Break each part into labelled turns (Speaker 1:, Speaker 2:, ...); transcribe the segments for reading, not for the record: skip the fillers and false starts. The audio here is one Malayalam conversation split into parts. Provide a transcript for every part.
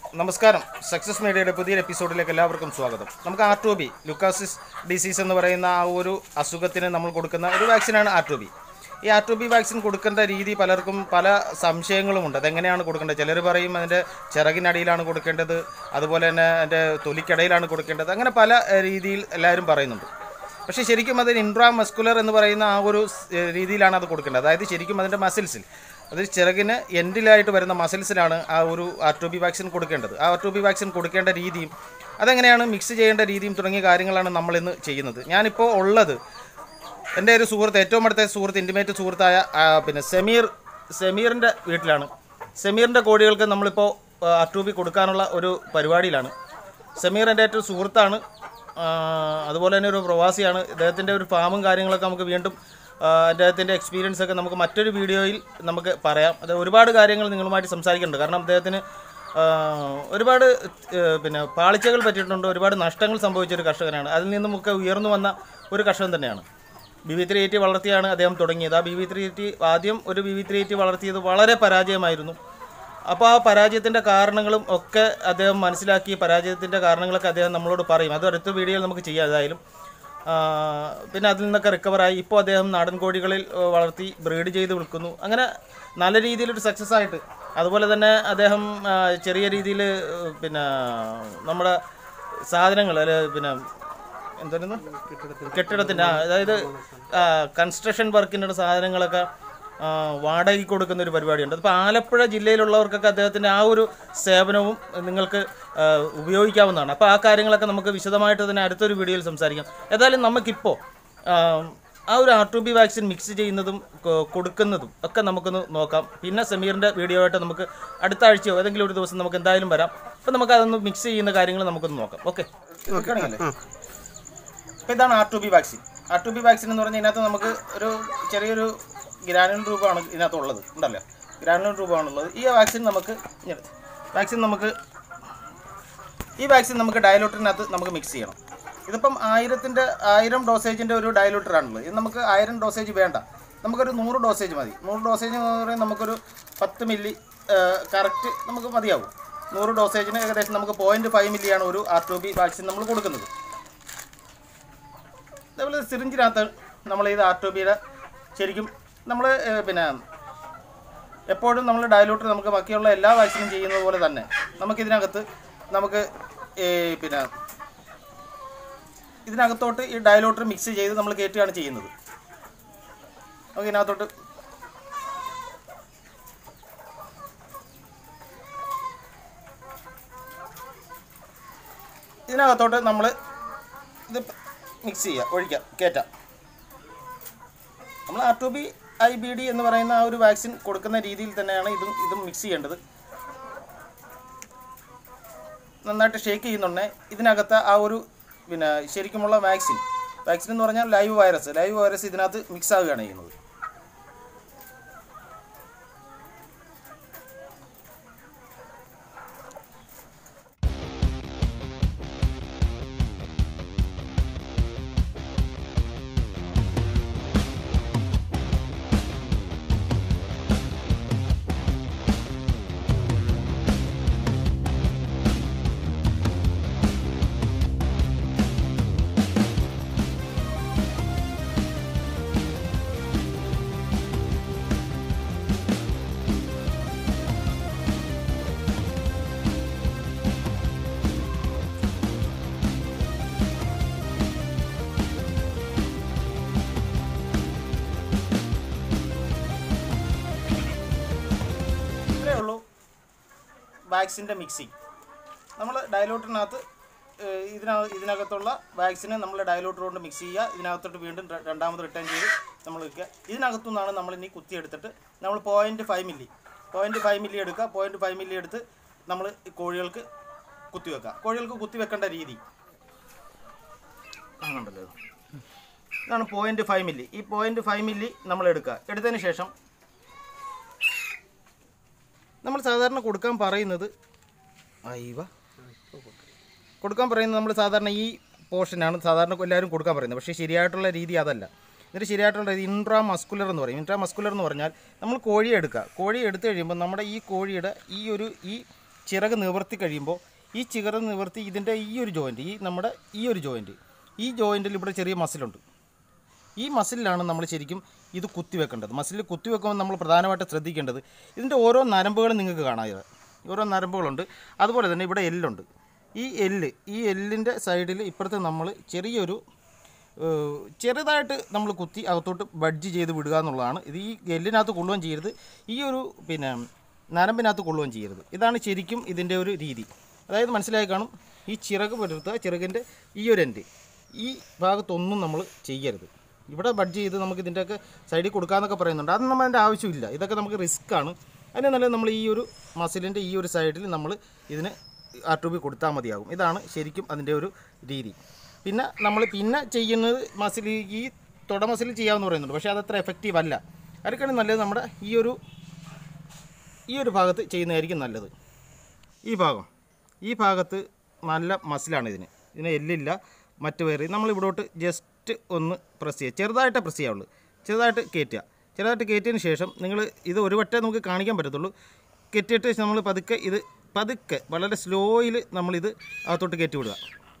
Speaker 1: നമസ്കാരം. സക്സസ് മീഡിയയുടെ പുതിയൊരു എപ്പിസോഡിലേക്ക് എല്ലാവർക്കും സ്വാഗതം. നമുക്ക് ആർട്ടോബി ലുക്കാസിസ് ഡിസീസ് എന്ന് പറയുന്ന ആ ഒരു അസുഖത്തിന് നമ്മൾ കൊടുക്കുന്ന ഒരു വാക്സിനാണ് ആർട്ടോബി. ഈ ആർട്ടോബി വാക്സിൻ കൊടുക്കേണ്ട രീതി പലർക്കും പല സംശയങ്ങളുമുണ്ട്. അതെങ്ങനെയാണ് കൊടുക്കേണ്ടത്? ചിലർ പറയും അതിൻ്റെ ചിറകിനടിയിലാണ് കൊടുക്കേണ്ടത്, അതുപോലെ തന്നെ അതിൻ്റെ തൊലിക്കടയിലാണ് കൊടുക്കേണ്ടത്. അങ്ങനെ പല രീതിയിൽ എല്ലാവരും പറയുന്നുണ്ട്. പക്ഷേ ശരിക്കും അതിന് ഇൻട്രാമസ്കുലർ എന്ന് പറയുന്ന ആ ഒരു രീതിയിലാണ് അത് കൊടുക്കേണ്ടത്. അതായത് ശരിക്കും അതിൻ്റെ മസിൽസിൽ, അത് ചിറകിന് എൻഡിലായിട്ട് വരുന്ന മസിൽസിലാണ് ആ ഒരു ആർട്ടോബി വാക്സിൻ കൊടുക്കേണ്ടത്. ആ ആർട്ടോബി വാക്സിൻ കൊടുക്കേണ്ട രീതിയും അതെങ്ങനെയാണ് മിക്സ് ചെയ്യേണ്ട രീതിയും തുടങ്ങിയ കാര്യങ്ങളാണ് നമ്മളിന്ന് ചെയ്യുന്നത്. ഞാനിപ്പോൾ ഉള്ളത് എൻ്റെ ഒരു സുഹൃത്ത്, ഏറ്റവും അടുത്ത സുഹൃത്ത്, ഇൻറ്റിമേറ്റ് സുഹൃത്തായ സെമീറിൻ്റെ വീട്ടിലാണ്. സെമീറിൻ്റെ കോഴികൾക്ക് നമ്മളിപ്പോൾ ആർട്ടോബി കൊടുക്കാനുള്ള ഒരു പരിപാടിയിലാണ്. സെമീർ എൻ്റെ ഏറ്റവും സുഹൃത്താണ്, അതുപോലെ തന്നെ ഒരു പ്രവാസിയാണ്. ഇദ്ദേഹത്തിൻ്റെ ഒരു ഫാമും കാര്യങ്ങളൊക്കെ നമുക്ക് വീണ്ടും അദ്ദേഹത്തിൻ്റെ എക്സ്പീരിയൻസൊക്കെ നമുക്ക് മറ്റൊരു വീഡിയോയിൽ നമുക്ക് പറയാം. അത് ഒരുപാട് കാര്യങ്ങൾ നിങ്ങളുമായിട്ട് സംസാരിക്കുന്നുണ്ട്. കാരണം അദ്ദേഹത്തിന് ഒരുപാട് പാളിച്ചകൾ പറ്റിയിട്ടുണ്ട്, ഒരുപാട് നഷ്ടങ്ങൾ സംഭവിച്ചൊരു കർഷകനാണ്. അതിൽ നിന്നുമൊക്കെ ഉയർന്നു വന്ന ഒരു കർഷകൻ തന്നെയാണ്. BV380 വളർത്തിയാണ് അദ്ദേഹം തുടങ്ങിയത്. ആ BV380 ആദ്യം ഒരു BV380 വളർത്തിയത് വളരെ പരാജയമായിരുന്നു. അപ്പോൾ ആ പരാജയത്തിൻ്റെ കാരണങ്ങളും ഒക്കെ അദ്ദേഹം മനസ്സിലാക്കി. പരാജയത്തിൻ്റെ കാരണങ്ങളൊക്കെ അദ്ദേഹം നമ്മളോട് പറയും. അത് അടുത്ത വീഡിയോയിൽ നമുക്ക് ചെയ്യാം. ഏതായാലും പിന്നെ അതിൽ നിന്നൊക്കെ റിക്കവറായി ഇപ്പോൾ അദ്ദേഹം നാടൻ കോഴികളിൽ വളർത്തി ബ്രീഡ് ചെയ്ത് വിൽക്കുന്നു. അങ്ങനെ നല്ല രീതിയിലൊരു സക്സസ് ആയിട്ട്, അതുപോലെ തന്നെ അദ്ദേഹം ചെറിയ രീതിയിൽ നമ്മുടെ സാധനങ്ങൾ എന്തായിരുന്നു കെട്ടിടത്തിൻ്റെ, അതായത് കൺസ്ട്രക്ഷൻ വർക്കിൻ്റെ സാധനങ്ങളൊക്കെ വാടകയ്ക്ക് കൊടുക്കുന്ന ഒരു പരിപാടിയുണ്ട്. അപ്പോൾ ആലപ്പുഴ ജില്ലയിലുള്ളവർക്കൊക്കെ അദ്ദേഹത്തിൻ്റെ ആ ഒരു സേവനവും നിങ്ങൾക്ക് ഉപയോഗിക്കാവുന്നതാണ്. അപ്പോൾ ആ കാര്യങ്ങളൊക്കെ നമുക്ക് വിശദമായിട്ട് തന്നെ അടുത്തൊരു വീഡിയോയിൽ സംസാരിക്കാം. ഏതായാലും നമുക്കിപ്പോൾ ആ ഒരു ആർട്ടോബി വാക്സിൻ മിക്സ് ചെയ്യുന്നതും കൊടുക്കുന്നതും ഒക്കെ നമുക്കൊന്ന് നോക്കാം. പിന്നെ സെമീറിൻ്റെ വീഡിയോ ആയിട്ട് നമുക്ക് അടുത്ത ആഴ്ചയോ ഏതെങ്കിലും ഒരു ദിവസം നമുക്ക് എന്തായാലും വരാം. അപ്പോൾ നമുക്ക് അതൊന്ന് മിക്സ് ചെയ്യുന്ന കാര്യങ്ങൾ നമുക്കൊന്ന് നോക്കാം. ഓക്കെ, അപ്പോൾ ഇതാണ് ആർട്ടോബി വാക്സിൻ. ആർട്ടോബി വാക്സിൻ എന്ന് പറഞ്ഞാൽ ഇതിനകത്ത് നമുക്ക് ഒരു ചെറിയൊരു ഗ്രാനുലർ രൂപമാണ് ഇതിനകത്തുള്ളത്, ഉണ്ടല്ലോ, ഗ്രാനുലർ രൂപമാണുള്ളത്. ഈ വാക്സിൻ നമുക്ക് ഡയലൂട്ടറിനകത്ത് നമുക്ക് മിക്സ് ചെയ്യണം. ഇതിപ്പം 1000 ഡോസേജിൻ്റെ ഒരു ഡയലൂട്ടറാണുള്ളത്. ഇത് നമുക്ക് 1000 ഡോസേജ് വേണ്ട, നമുക്കൊരു 100 ഡോസേജ് മതി. 100 ഡോസേജ് എന്ന് പറയുന്നത് നമുക്കൊരു 10 മില്ലി കറക്റ്റ് നമുക്ക് മതിയാവും. 100 ഡോസേജിന് ഏകദേശം നമുക്ക് 0.5 മില്ലിയാണ് ഒരു ആർട്ടോബി വാക്സിൻ നമ്മൾ കൊടുക്കുന്നത്. അതേപോലെ സിറിഞ്ചിനകത്ത് നമ്മൾ ഇത് ആർട്ടോബിയുടെ ശരിക്കും നമ്മൾ എപ്പോഴും നമ്മൾ ഡയലൂട്ടർ നമുക്ക് ബാക്കിയുള്ള എല്ലാ വാക്സിനും ചെയ്യുന്നത് പോലെ തന്നെ നമുക്കിതിനകത്ത് ഇതിനകത്തോട്ട് ഈ ഡയലൂട്ടർ മിക്സ് ചെയ്ത് നമ്മൾ കയറ്റുകയാണ് ചെയ്യുന്നത്. നമുക്ക് ഇതിനകത്തോട്ട് നമ്മൾ ഇത് മിക്സ് ചെയ്യുക, ഒഴിക്കുക, കയറ്റാം. നമ്മൾ ആർട്ടോബി IBD എന്ന് പറയുന്ന ആ ഒരു വാക്സിൻ കൊടുക്കുന്ന രീതിയിൽ തന്നെയാണ് ഇതും മിക്സ് ചെയ്യേണ്ടത്. നന്നായിട്ട് ഷേക്ക് ചെയ്യുന്നുണ്ടേ ഇതിനകത്ത് ആ ഒരു ശരിക്കുമുള്ള വാക്സിൻ എന്ന് പറഞ്ഞാൽ ലൈവ് വൈറസ് ഇതിനകത്ത് മിക്സ് ആവുകയാണ് ചെയ്യുന്നത്. വാക്സിൻ്റെ മിക്സിങ് നമ്മൾ ഡയലൂട്ടറിനകത്ത് ഇതിനകത്തുള്ള വാക്സിനെ നമ്മൾ ഡയലൂട്ടർ കൊണ്ട് മിക്സ് ചെയ്യുക. ഇതിനകത്തോട്ട് വീണ്ടും രണ്ടാമത് റിട്ടേൺ ചെയ്ത് നമ്മൾ വയ്ക്കുക. ഇതിനകത്തുനിന്നാണ് നമ്മളിനി കുത്തിയെടുത്തിട്ട് നമ്മൾ 0.5 മില്ലി എടുക്കുക. 0.5 മില്ലി എടുത്ത് നമ്മൾ കോഴികൾക്ക് കുത്തിവെക്കുക. കോഴികൾക്ക് കുത്തിവെക്കേണ്ട രീതി കാണണ്ടല്ലോ, ഇതാണ് 0.5 മില്ലി. ഈ 0.5 മില്ലി നമ്മൾ എടുക്കുക. എടുത്തതിന് ശേഷം നമ്മൾ സാധാരണ കൊടുക്കാൻ പറയുന്നത് നമ്മൾ സാധാരണ ഈ പോർഷനാണ് സാധാരണ എല്ലാവരും കൊടുക്കാൻ പറയുന്നത്. പക്ഷേ ശരിയായിട്ടുള്ള രീതി അതല്ല. എന്നിട്ട് ശരിയായിട്ടുള്ള ഇൻട്രാമസ്കുലർ എന്ന് പറയും. ഇൻട്രാമസ്കുലർ എന്ന് പറഞ്ഞാൽ നമ്മൾ കോഴിയെ എടുക്കുക. കോഴിയെ എടുത്തു കഴിയുമ്പോൾ നമ്മുടെ ഈ കോഴിയുടെ ഈ ചിറക് നിവർത്തി കഴിയുമ്പോൾ ഈ ചിറക് നിവർത്തി ഇതിൻ്റെ ഈ ഒരു ജോയിൻറ്റ്, നമ്മുടെ ഈ ഒരു ജോയിൻറ്റ്, ഈ ജോയിൻറ്റിൽ ഇവിടെ ചെറിയ മസിലുണ്ട്. ഈ മസിലിലാണ് നമ്മൾ ശരിക്കും ഇത് കുത്തിവെക്കേണ്ടത്. മസിൽ കുത്തിവെക്കുമ്പോൾ നമ്മൾ പ്രധാനമായിട്ട് ശ്രദ്ധിക്കേണ്ടത് ഇതിൻ്റെ ഓരോ നരമ്പുകളും നിങ്ങൾക്ക് കാണാം. ഓരോ നരമ്പുകളുണ്ട്. അതുപോലെ തന്നെ ഇവിടെ എല്ലുണ്ട്. ഈ എല്ലിൻ്റെ സൈഡിൽ ഇപ്പുറത്ത് നമ്മൾ ചെറുതായിട്ട് നമ്മൾ കുത്തി അകത്തോട്ട് ബഡ്ജ് ചെയ്ത് വിടുക എന്നുള്ളതാണ്. ഇത് ഈ എല്ലിനകത്ത് കൊള്ളുകയും ചെയ്യരുത്, ഈ ഒരു നരമ്പിനകത്ത് കൊള്ളുകയും ചെയ്യരുത്. ഇതാണ് ശരിക്കും ഇതിൻ്റെ ഒരു രീതി. അതായത് മനസ്സിലായി കാണും. ഈ ചിറക് പുലർത്തുക, ചിറകിൻ്റെ ഈ ഒരു എൻഡ് ഈ ഭാഗത്തൊന്നും നമ്മൾ ചെയ്യരുത്. ഇവിടെ ബഡ്ജ് ചെയ്ത് നമുക്ക് ഇതിൻ്റെയൊക്കെ സൈഡിൽ കൊടുക്കാമെന്നൊക്കെ പറയുന്നുണ്ട്. അതൊന്നും നമ്മൾ അതിൻ്റെ ആവശ്യമില്ല. ഇതൊക്കെ നമുക്ക് റിസ്ക്കാണ്. അതിന് നല്ലത് നമ്മൾ ഈ ഒരു മസിലിൻ്റെ ഈ ഒരു സൈഡിൽ നമ്മൾ ഇതിന് R2B കൊടുത്താൽ മതിയാകും. ഇതാണ് ശരിക്കും അതിൻ്റെ ഒരു രീതി. പിന്നെ നമ്മൾ ചെയ്യുന്നത് മസിൽ, ഈ തുട മസിൽ ചെയ്യാമെന്ന് പറയുന്നുണ്ട്. പക്ഷേ അതത്ര എഫക്റ്റീവ് അല്ല. അതൊക്കെയാണ് നല്ലത് നമ്മുടെ ഈ ഒരു ഭാഗത്ത് ചെയ്യുന്നതായിരിക്കും നല്ലത്. ഈ ഭാഗത്ത് നല്ല മസിലാണ് ഇതിന് എല്ലില്ല. മറ്റു വേറെ നമ്മൾ ഇവിടോട്ട് ജസ്റ്റ് ഒന്ന് പ്രസ് ചെയ്യുക, ചെറുതായിട്ട് പ്രസ് ചെയ്യാവുള്ളൂ. ചെറുതായിട്ട് കയറ്റിയതിന് ശേഷം നിങ്ങൾ ഇത് ഒരു വട്ടേ നമുക്ക് കാണിക്കാൻ പറ്റത്തുള്ളൂ. കയറ്റിയിട്ട് നമ്മൾ പതുക്കെ വളരെ സ്ലോയിൽ നമ്മളിത് അകത്തോട്ട് കയറ്റി വിടുക.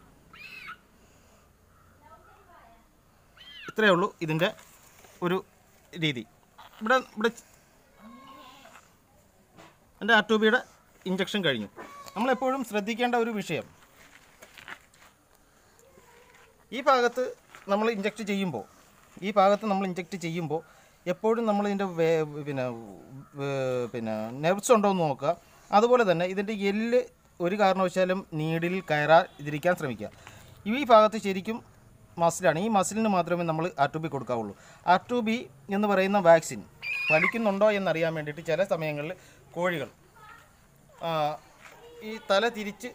Speaker 1: ഇത്രയേ ഉള്ളൂ ഇതിൻ്റെ ഒരു രീതി. ഇവിടെ എൻ്റെ R2Bയുടെ ഇഞ്ചക്ഷൻ കഴിഞ്ഞു. നമ്മളെപ്പോഴും ശ്രദ്ധിക്കേണ്ട ഒരു വിഷയം, ഈ ഭാഗത്ത് നമ്മൾ ഇഞ്ചക്ട് ചെയ്യുമ്പോൾ എപ്പോഴും നമ്മളിതിൻ്റെ നെർവ്സ് ഉണ്ടോ എന്ന് നോക്കുക. അതുപോലെ തന്നെ ഇതിൻ്റെ എല്ല് ഒരു കാരണവശാലും നീഡിലിൽ കയറാതിരിക്കാൻ ശ്രമിക്കുക. ഈ ഭാഗത്ത് ശരിക്കും മസിലാണ്. ഈ മസിലിന് മാത്രമേ നമ്മൾ R2B കൊടുക്കാവുള്ളൂ. R2B എന്ന് പറയുന്ന വാക്സിൻ ഫലിക്കുന്നുണ്ടോ എന്നറിയാൻ വേണ്ടിയിട്ട് ചില സമയങ്ങളിൽ കോഴികൾ ഈ തല തിരിച്ച്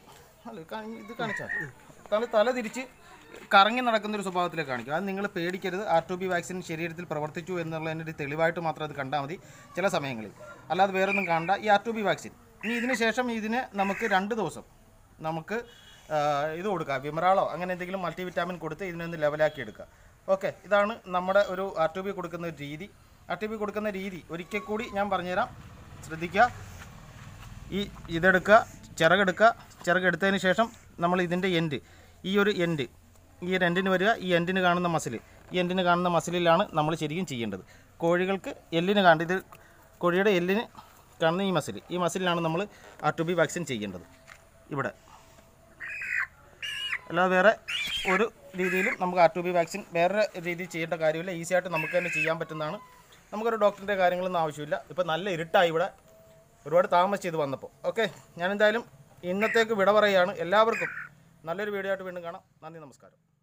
Speaker 1: കറങ്ങി നടക്കുന്നൊരു സ്വഭാവത്തിലേക്ക് കാണിക്കും. അത് നിങ്ങൾ പേടിക്കരുത്. R2B വാക്സിൻ ശരീരത്തിൽ പ്രവർത്തിച്ചു എന്നുള്ളതിൻ്റെ ഒരു തെളിവായിട്ട് മാത്രം അത് കണ്ടാൽ മതി ചില സമയങ്ങളിൽ. അല്ലാതെ വേറൊന്നും കാണണ്ട. ഈ R2B വാക്സിൻ ഇനി ഇതിന് ശേഷം നമുക്ക് 2 ദിവസം നമുക്ക് ഇത് കൊടുക്കുക, വിമറാളോ അങ്ങനെ എന്തെങ്കിലും മൾട്ടിവിറ്റാമിൻ കൊടുത്ത് ഇതിനൊന്ന് ലെവലാക്കി എടുക്കുക. ഓക്കെ, ഇതാണ് നമ്മുടെ ഒരു R2B കൊടുക്കുന്ന രീതി. R2B കൊടുക്കുന്ന രീതി ഒരിക്കൽ കൂടി ഞാൻ പറഞ്ഞുതരാം, ശ്രദ്ധിക്കുക. ഇതെടുക്കുക, ചിറകെടുത്തതിന് ശേഷം നമ്മൾ ഇതിൻ്റെ ഈ ഒരു എൻഡിന് വരിക. ഈ എൻഡിന് കാണുന്ന മസിലിലാണ് നമ്മൾ ശരിക്കും ചെയ്യേണ്ടത്. കോഴികൾക്ക് കോഴിയുടെ എല്ലിന് കാണുന്ന ഈ മസിലിലാണ് നമ്മൾ R2B വാക്സിൻ ചെയ്യേണ്ടത് ഇവിടെ. അല്ലാതെ വേറെ ഒരു രീതിയിലും നമുക്ക് R2B വാക്സിൻ വേറെ രീതിയിൽ ചെയ്യേണ്ട കാര്യമില്ല. ഈസിയായിട്ട് നമുക്ക് തന്നെ ചെയ്യാൻ പറ്റുന്നതാണ്. നമുക്കൊരു ഡോക്ടറിൻ്റെ കാര്യങ്ങളൊന്നും ആവശ്യമില്ല. ഇപ്പോൾ നല്ല ഇരുട്ടായി ഇവിടെ, ഒരുപാട് താമസിച്ച് ഇത് വന്നപ്പോൾ. ഓക്കെ, ഞാനെന്തായാലും ഇന്നത്തേക്ക് വിട പറയുകയാണ്. എല്ലാവർക്കും നല്ലൊരു വീഡിയോ ആയിട്ട് വീണ്ടും കാണാം. നന്ദി, നമസ്കാരം.